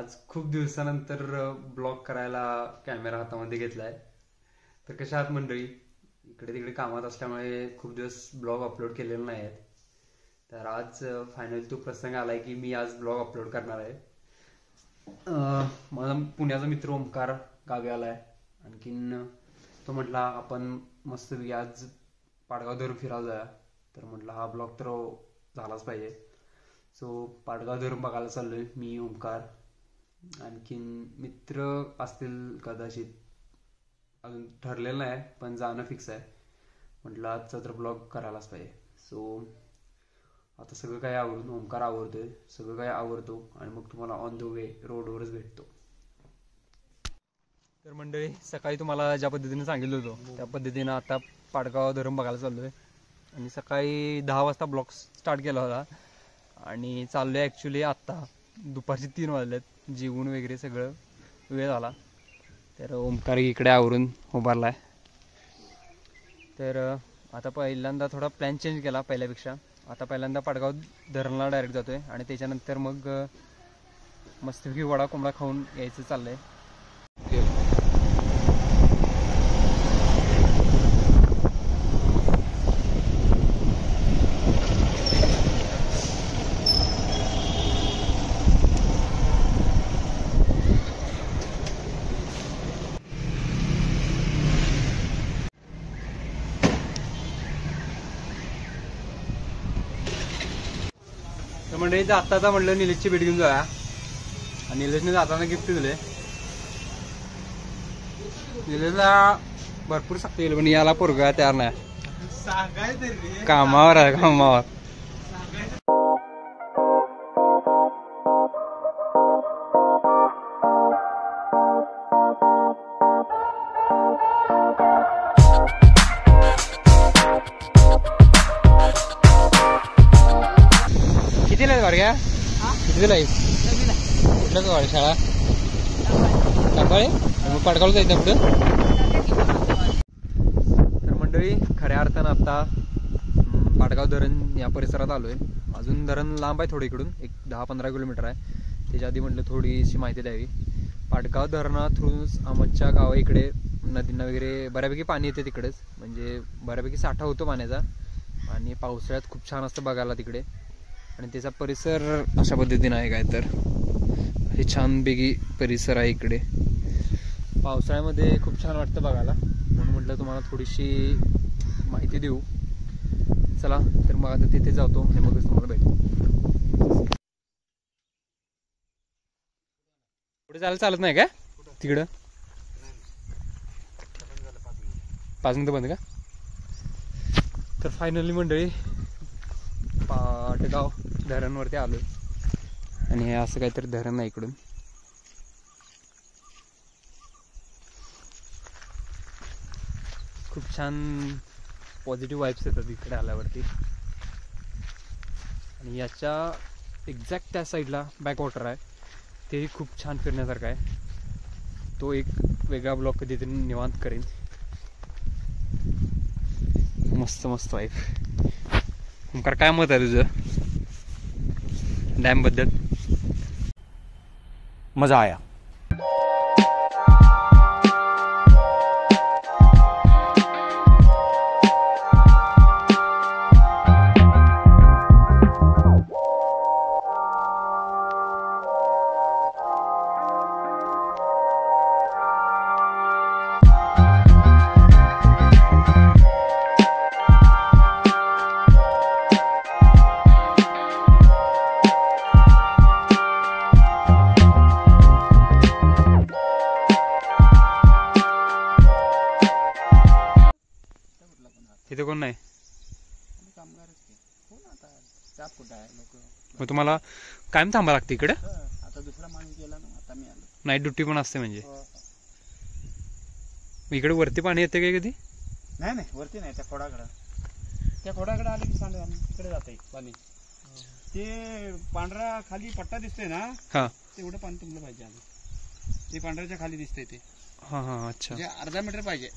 आज खूप दिवसानंतर ब्लॉग करायला कॅमेरा हातामध्ये घेतलाय. तर कशा आहात मंडळी? इकडे तिकडे कामात असल्यामुळे खूप दिवस ब्लॉग अपलोड केलेले नाही आहेत. तर आज फायनली तो प्रसंग आलाय की मी आज ब्लॉग अपलोड करणार आहे. माझा पुण्याचा मित्र ओमकार गावी आलाय. आणखीन तो म्हटला आपण मस्तपैकी आज पाडगाव धरून फिरायला जाऊया. तर म्हटलं हा ब्लॉग तर झालाच पाहिजे. सो पाडगाव धरून बघायला चाललोय मी, ओमकार, आणखीन मित्र असतील कदाचित, अजून ठरलेलं नाही पण जाणं फिक्स आहे. म्हटलं आजचा तर ब्लॉग करायलाच पाहिजे. सो आता सगळं काही आवरून ओमकार आवरतोय, सगळं काही आवरतो आणि मग तुम्हाला ऑन द वे रोडवरच भेटतो. तर मंडळी, सकाळी तुम्हाला ज्या पद्धतीने सांगितलं होतं त्या पद्धतीनं आता पाडगाव धरून बघायला चाललोय. आणि सकाळी 10 वाजता ब्लॉग स्टार्ट केला होता आणि चाललोय ॲक्च्युली आत्ता दुपारचे 3 वाजलेत. जेवून वगैरे सगळं वेळ झाला. तर ओमकार इकडे आवरून उभारला आहे. तर आता पहिल्यांदा थोडा प्लॅन चेंज केला पहिल्यापेक्षा. आता पहिल्यांदा पाडगाव धरणला डायरेक्ट जातो आहे आणि त्याच्यानंतर मग मस्तपैकी वडा कोंबडा खाऊन यायचं चाललं आहे. तर म्हणजे आत्ताचा म्हटलं निलेशची भेट घेऊन जाऊया. आणि निलेशने जाताना गिफ्ट दिले. निलेशला भरपूर सक्ती येईल पण याला पोरगा तयार नाही. कामावर आहे, कामावर. कितीला आहे वारग्या? कितीला आहे? कुठलं वाढ शाळा? कांबाळे? मग पाडगावला जायचं पुढं. तर मंडळी, खऱ्या अर्थानं आता पाडगाव धरण या परिसरात आलोय. अजून धरण लांब आहे थोडं इकडून, एक 10-15 किलोमीटर आहे. त्याच्या आधी म्हटलं थोडीशी माहिती द्यावी. पाडगाव धरणा थ्रू आमच्या गावा इकडे नदींना वगैरे बऱ्यापैकी पाणी येते तिकडेच. म्हणजे बऱ्यापैकी साठा होतो पाण्याचा आणि पावसाळ्यात खूप छान असतं बघायला तिकडे. आणि त्याचा परिसर अशा पद्धतीनं आहे. काय तर हे छानपैकी परिसर आहे इकडे. पावसाळ्यामध्ये खूप छान वाटतं बघायला, म्हणून म्हटलं तुम्हाला थोडीशी माहिती देऊ. चला तर मग आता तिथे जातो आणि मगच तुम्हाला भेटतो. पुढे जायला चालत नाही का तिकडं? 5 मिनिटं बंद का? तर फायनली मंडळी पाडगाव धरणवरती आलोय आणि हे असं काहीतरी धरण आहे इकडून. खूप छान पॉझिटिव्ह वाईब्स येतात इकडे आल्यावरती. आणि याच्या एक्झॅक्ट त्या साईडला बॅकवॉटर आहे, तेही खूप छान फिरण्यासारखं आहे. तो एक वेगळा ब्लॉग कधीतरी निवांत करेन. मस्त मस्त वाईब. ओमकार, काय मत आहे तुझं डॅम बद्दल? मजा आया. तिथे कोण नाही? मग तुम्हाला कायम थांबा लागते इकडे? आता दुसरा माणूस गेला ना, आता मी आलो. नाईट ड्युटी पण असते म्हणजे? इकडे वरती पाणी येते काय कधी? नाही नाही, वरती नाही, त्या खोडाकडे आले की सांगा तिकडे जाते पाणी. ते पांढरा खाली पट्टा दिसतोय ना, हा, तेवढं पाणी तुमलं पाहिजे आधी. ते पांढऱ्याच्या खाली दिसतंय ते. हा हा, अच्छा. म्हणजे अर्धा मीटर पाहिजे.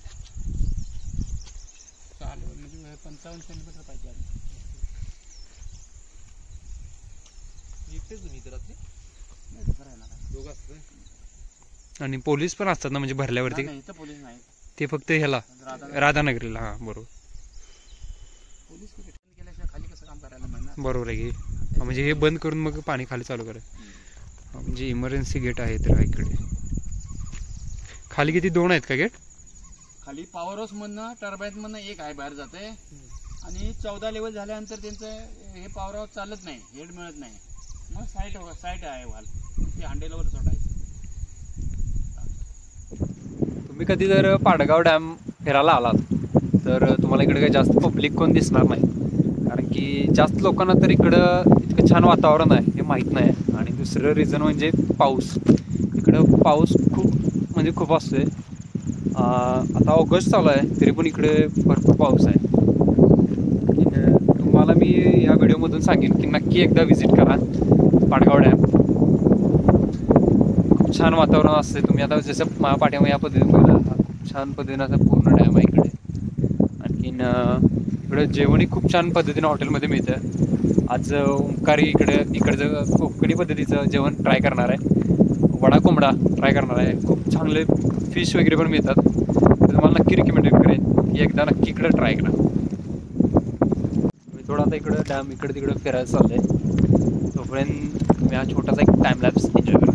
चालू म्हणजे 55 सेंटीमीटर पाहिजे. एकटेच तुम्ही इथे रात्री? नाही, दुसरा येणार. दोघं असतं. आणि पोलीस पण असतात ना म्हणजे भरल्यावरती? नाही, इथं पोलीस नाही. ते फक्त ह्याला राधानगर. राधानगरीला. हा बरोबर पोलीस रिटर्न केल्याशिवाय खाली कसं काम करायला म्हणणार. बरोबर आहे की. हा, म्हणजे हे बंद करून मग पाणी खाली चालू करा. म्हणजे इमर्जन्सी गेट आहे तर इकडे खाली किती 2 आहेत का गेट? खाली पॉवर हाऊस मधनं टर्बाईन मधनं एक आहे बाहेर जाते. आणि 14 लेवल झाल्यानंतर त्यांचं हे पॉवर हाऊस चालत नाही, हेड मिळत नाही. मग साईट आहे वाल, ते हांडेलावर सोडायचं. तुम्ही कधी जर पाडगाव डॅम फिरायला आलात तर तुम्हाला इकडे काही जास्त पब्लिक कोण दिसणार नाही, कारण की जास्त लोकांना तर इकडं इतकं छान वातावरण आहे हे माहीत नाही. आणि दुसरं रिझन म्हणजे पाऊस. इकडं पाऊस खूप असतोय. आता ऑगस्ट चालू आहे तरी पण इकडे भरपूर पाऊस आहे. तुम्हाला मी या व्हिडिओमधून सांगेन की नक्की एकदा व्हिजिट करा पाडगाव डॅम. खूप छान वातावरण असते. तुम्ही आता जसं माझ्या पाठीमागे या पद्धतीने बघा, खूप छान पद्धतीने असं पूर्ण डॅम आहे इकडे. आणखीन इकडे जेवणही खूप छान पद्धतीने हॉटेलमध्ये मिळतं. आज ओंकारी इकडचं कोकणी पद्धतीचं जेवण ट्राय करणार आहे. वडा कोंबडा ट्राय करणार आहे. खूप चांगले फिश वगैरे पण मिळतात. तर तुम्हाला नक्की रिकमेंड करेन की एकदा नक्की इकडे ट्राय करा. मी थोडं आता इकडं डॅम इकडे तिकडे फिरायला चाललं आहे. तोपर्यंत तुम्ही हा छोटासा एक टाइम लॅप्स एन्जॉय करा.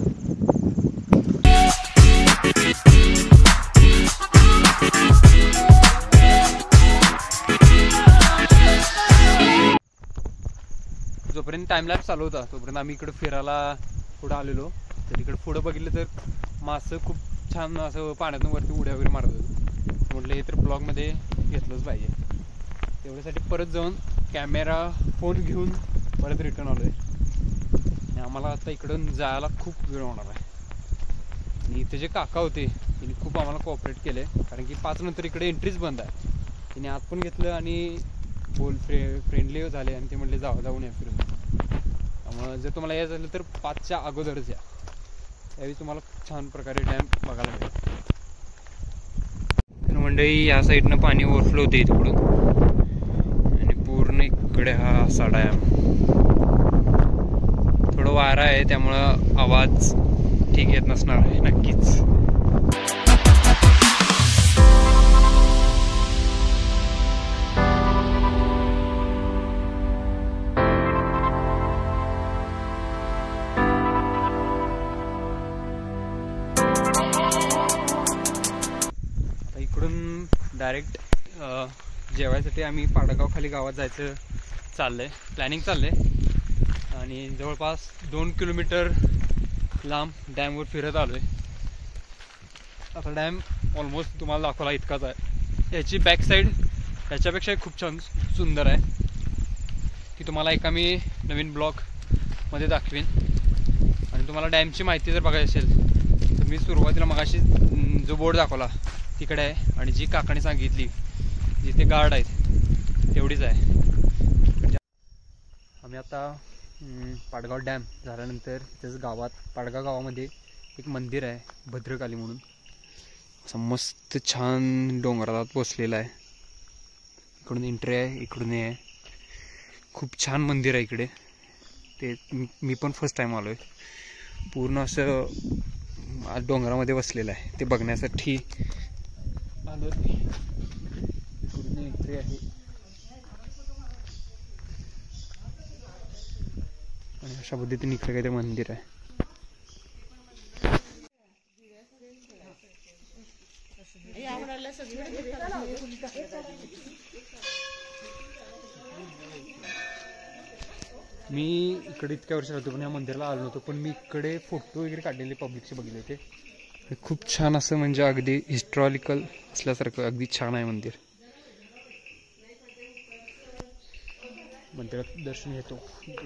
जोपर्यंत टाइमलॅप्स चालू होता तोपर्यंत आम्ही इकडे फिरायला पुढं आलेलो. तर इकडे पुढं बघितलं तर मासं खूप छान असं पाण्यातून वरती उड्या वगैरे मारत होतं. म्हटलं हे तर ब्लॉगमध्ये घेतलंच पाहिजे. तेवढ्यासाठी परत जाऊन कॅमेरा फोन घेऊन परत रिटर्न आलो आहे. आणि आम्हाला आता इकडून जायला खूप वेळ होणार आहे. आणि इथे जे काका होते त्यांनी खूप आम्हाला कोऑपरेट केले, कारण की 5 नंतर इकडे एंट्रीच बंद आहे. त्यांनी आत पण घेतलं आणि फ्रेंडली झाले आणि ते म्हटले जाऊन या फिरून. त्यामुळे जर तुम्हाला यायचं झालं तर 5च्या अगोदरच या. त्यावेळी तुम्हाला खूप छान प्रकारे डॅम बघायला मिळेल. तर मंडळी या साईडनं पाणी ओव्हरफ्लो होते तिकडून आणि पूर्ण इकडे हा असा डॅम. थोडं वारा आहे त्यामुळं आवाज ठीक येत नसणार आहे नक्कीच. इकडून डायरेक्ट जेवायसाठी आम्ही पाडगाव खाली गावात जायचं चाललंय. प्लॅनिंग चाललंय आणि जवळपास 2 किलोमीटर लांब डॅमवर फिरत आलोय. आता डॅम ऑलमोस्ट तुम्हाला दाखवला इतकाच आहे. याची बॅक साईड याच्यापेक्षा खूप छान सुंदर आहे. ती तुम्हाला एका मी नवीन ब्लॉगमध्ये दाखवेन. आणि तुम्हाला डॅमची माहिती जर बघायची असेल तर मी सुरुवातीला मगाशी जो बोर्ड दाखवला तिकडे आहे. आणि जी काकाने सांगितली जिथे गार्ड आहेत तेवढीच आहे. आम्ही आता पाडगाव डॅम झाल्यानंतर इथेच गावात पाडगाव गावामध्ये एक मंदिर आहे भद्रकाली म्हणून. असं मस्त छान डोंगरात बसलेलं आहे. इकडून एंट्री आहे, इकडून हे आहे. खूप छान मंदिर आहे इकडे. ते मी पण फर्स्ट टाइम आलो आहे. पूर्ण असं डोंगरामध्ये बसलेलं आहे. ते बघण्यासाठी आलो. इकडून एंट्री आहे आणि अशा पद्धतीने इकडे काहीतरी मंदिर आहे. मी इकडे इतक्या वर्ष राहतो पण या मंदिराला आलो नव्हतो. पण मी इकडे फोटो वगैरे काढलेले पब्लिकचे बघितले होते. खूप छान असं म्हणजे अगदी हिस्टॉरिकल असल्यासारखं अगदी छान आहे मंदिर. मंदिरात दर्शन घेतो.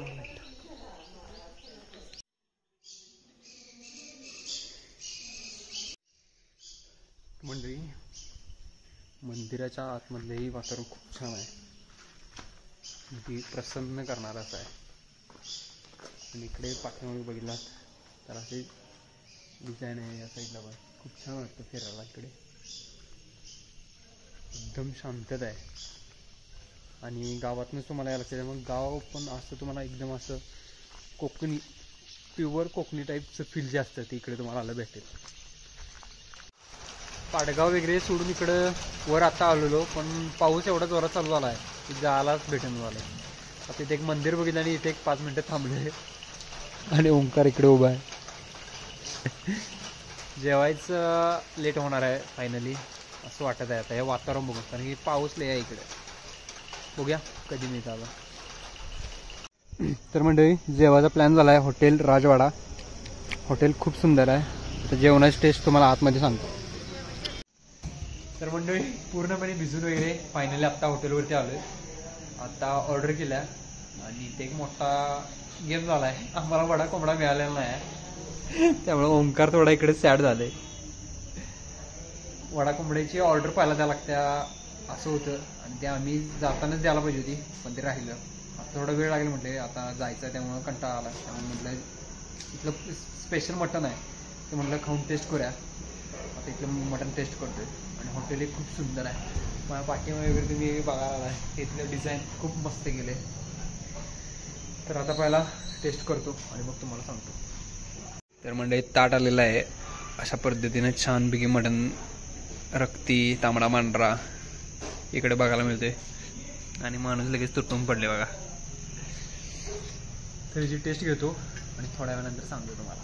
मंडळी मंदिराच्या आतमधलेही वातावरण खूप छान आहे. अगदी प्रसन्न करणारच आहे. आणि इकडे पाठीमागे बघितलात तर असे डिझाईन आहे. या साईडला पण खूप छान वाटतं फिरायला. इकडे एकदम शांतता आहे. आणि गावातूनच तुम्हाला यायला लागतं. मग गाव पण असं तुम्हाला एकदम असं कोकणी प्युअर कोकणी टाईपचं फील जे असतं ते इकडे तुम्हाला भेटेल. पाडगाव वगैरे सोडून इकडं वर आता आलेलो, पण पाऊस एवढा जोरात चालू झाला आहे की जायलाच भेटेन झालं. आता इथे एक मंदिर बघितलं आणि इथे एक 5 मिनटं थांबले आणि ओंकार इकडे उभा आहे. जेवायचं लेट होणार आहे फायनली असं वाटत आहे आता हे वातावरण बघून, कारण की पाऊस लय आहे इकडे. बघूया कधी मी आला. तर मंडळी जेवायचा प्लॅन झाला आहे हॉटेल राजवाडा. हॉटेल खूप सुंदर आहे. तर जेवणाची टेस्ट तुम्हाला आतमध्ये सांगतो. तर मंडळी पूर्णपणे भिजून वगैरे फायनली आत्ता हॉटेलवरती आलो आहे. आता ऑर्डर केल्या आणि इथे एक मोठा गेम झाला आहे. आम्हाला वडा कोंबडा मिळालेला नाही आहे, त्यामुळे ओंकार थोडा इकडे सॅड झाले. वडा कोंबड्याची ऑर्डर पाहायला द्यावं लागत्या असं होतं आणि ते आम्ही जातानाच द्यायला पाहिजे होती, पण ते राहिलं. आता थोडा वेळ लागेल म्हटले, आता जायचं आहे त्यामुळं कंटाळा आला. त्यामुळे म्हटलं इथलं स्पेशल मटण आहे ते म्हटलं खाऊन टेस्ट करूया. आता इथलं मटण टेस्ट करतोय आणि हॉटेल एक खूप सुंदर आहे. माझ्या पाठीमध्ये वगैरे तुम्ही बघायला आला आहे, इथलं डिझाईन खूप मस्त केले. तर आता पहिला टेस्ट करतो आणि मग तुम्हाला सांगतो. तर मंडळी ताट आलेलं आहे अशा पद्धतीने छानपैकी मटण, रक्ती, तांबडा पांढरा इकडे बघायला मिळते आणि माणूस लगेच तुटून पडले बघा. तर याची टेस्ट घेतो आणि थोड्या वेळानंतर सांगतो तुम्हाला.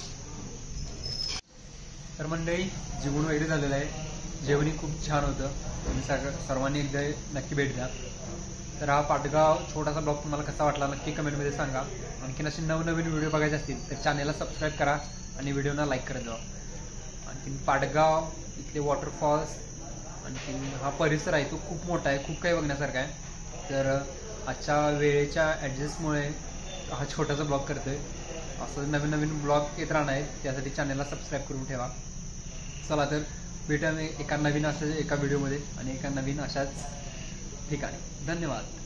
तर मंडळी जेवण वगैरे झालेलं आहे. जेवणी खूप छान होतं. तुम्ही सर्वांनी एकदा नक्की भेट द्या. तर हा पाटगाव छोटासा ब्लॉग तुम्हाला कसा वाटला नक्की कमेंटमध्ये सांगा. आणखीन असे नवनवीन व्हिडिओ बघायचे असतील तर चॅनेलला सबस्क्राईब करा आणि व्हिडिओना लाईक करत जावा. आणखीन पाटगाव इथले वॉटरफॉल्स, आणखीन हा परिसर आहे तो खूप मोठा आहे, खूप काही बघण्यासारखं आहे. तर आजच्या वेळेच्या ॲडजस्टमुळे हा छोटासा ब्लॉग करतोय. असं नवीन नवीन ब्लॉग येत राहणार आहेत, त्यासाठी चॅनेलला सबस्क्राईब करून ठेवा. चला तर भेटूया एका नवीन अशा एका व्हिडिओमध्ये आणि एका नवीन अशाच ठिकाणी. धन्यवाद.